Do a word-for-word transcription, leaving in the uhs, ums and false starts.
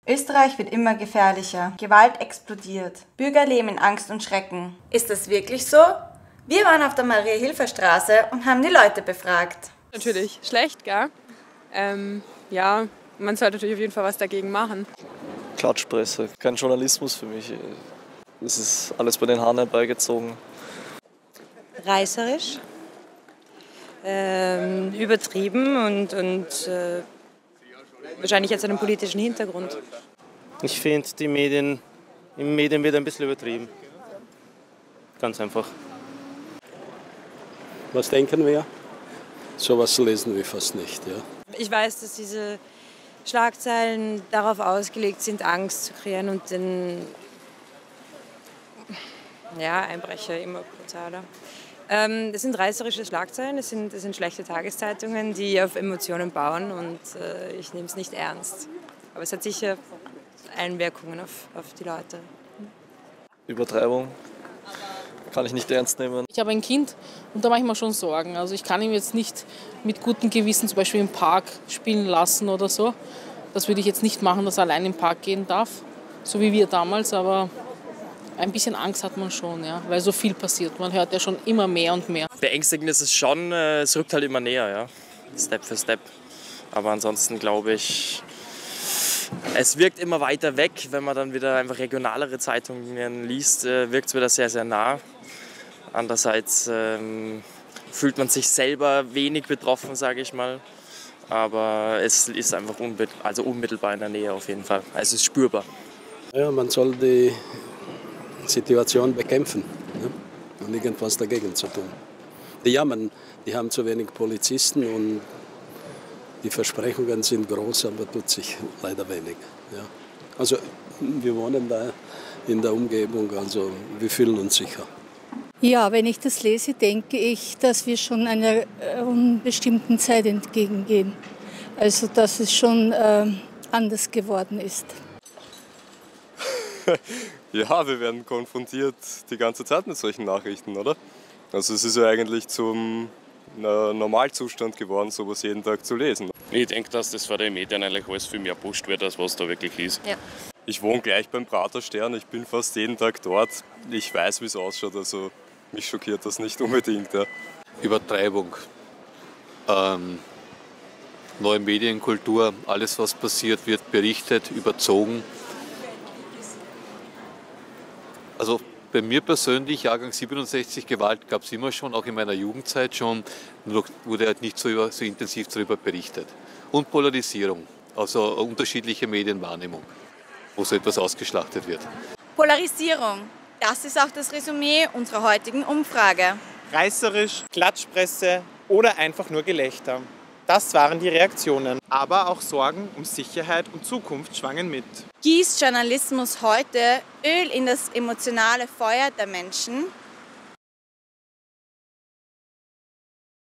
Österreich wird immer gefährlicher. Gewalt explodiert. Bürger leben in Angst und Schrecken. Ist das wirklich so? Wir waren auf der Maria-Hilfer-Straße und haben die Leute befragt. Natürlich schlecht, gell? Ähm, ja, man sollte natürlich auf jeden Fall was dagegen machen. Klatschpresse, kein Journalismus für mich. Es ist alles bei den Haaren herbeigezogen. Reißerisch, ähm, übertrieben und, und äh, wahrscheinlich jetzt einen politischen Hintergrund. Ich finde, die Medien, im Medien wird ein bisschen übertrieben. Ganz einfach. Was denken wir? Sowas lesen wir fast nicht. Ja. Ich weiß, dass diese Schlagzeilen darauf ausgelegt sind, Angst zu kreieren und den ja, Einbrecher immer brutaler. Ähm, das sind reißerische Schlagzeilen, das sind, das sind schlechte Tageszeitungen, die auf Emotionen bauen und äh, ich nehme es nicht ernst. Aber es hat sicher Einwirkungen auf, auf die Leute. Übertreibung kann ich nicht ernst nehmen. Ich habe ein Kind und da mache ich mir schon Sorgen. Also ich kann ihn jetzt nicht mit gutem Gewissen zum Beispiel im Park spielen lassen oder so. Das würde ich jetzt nicht machen, dass er allein im Park gehen darf, so wie wir damals, aber ein bisschen Angst hat man schon, ja, weil so viel passiert. Man hört ja schon immer mehr und mehr. Beängstigend ist es schon, es rückt halt immer näher, ja, Step für Step. Aber ansonsten glaube ich, es wirkt immer weiter weg. Wenn man dann wieder einfach regionalere Zeitungen liest, wirkt es wieder sehr, sehr nah. Andererseits ähm, fühlt man sich selber wenig betroffen, sage ich mal. Aber es ist einfach unbe- also unmittelbar in der Nähe auf jeden Fall. Also es ist spürbar. Ja, man soll die Situation bekämpfen, ne? Und irgendwas dagegen zu tun. Die jammern, die haben zu wenig Polizisten und die Versprechungen sind groß, aber tut sich leider wenig. Ja. Also wir wohnen da in der Umgebung, also wir fühlen uns sicher. Ja, wenn ich das lese, denke ich, dass wir schon einer äh, unbestimmten Zeit entgegengehen. Also dass es schon äh, anders geworden ist. Ja, wir werden konfrontiert die ganze Zeit mit solchen Nachrichten, oder? Also es ist ja eigentlich zum äh, Normalzustand geworden, sowas jeden Tag zu lesen. Ich denke, dass das von den Medien eigentlich alles viel mehr pusht wird, als was da wirklich ist. Ja. Ich wohne gleich beim Praterstern, ich bin fast jeden Tag dort. Ich weiß, wie es ausschaut, also mich schockiert das nicht unbedingt. Ja. Übertreibung, ähm, neue Medienkultur, alles was passiert, wird berichtet, überzogen. Also bei mir persönlich, Jahrgang siebenundsechzig, Gewalt gab es immer schon, auch in meiner Jugendzeit schon, nur wurde halt nicht so, so intensiv darüber berichtet. Und Polarisierung, also unterschiedliche Medienwahrnehmung, wo so etwas ausgeschlachtet wird. Polarisierung, das ist auch das Resümee unserer heutigen Umfrage. Reißerisch, Klatschpresse oder einfach nur Gelächter. Das waren die Reaktionen. Aber auch Sorgen um Sicherheit und Zukunft schwangen mit. Gießt Journalismus heute Öl in das emotionale Feuer der Menschen?